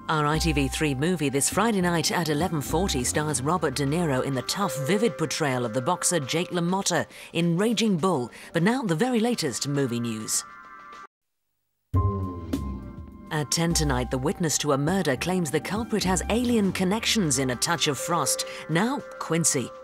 Our ITV3 movie this Friday night at 11:40 stars Robert De Niro in the tough, vivid portrayal of the boxer Jake LaMotta in Raging Bull. But now the very latest movie news. At 10 tonight, the witness to a murder claims the culprit has alien connections in A Touch of Frost. Now, Quincy.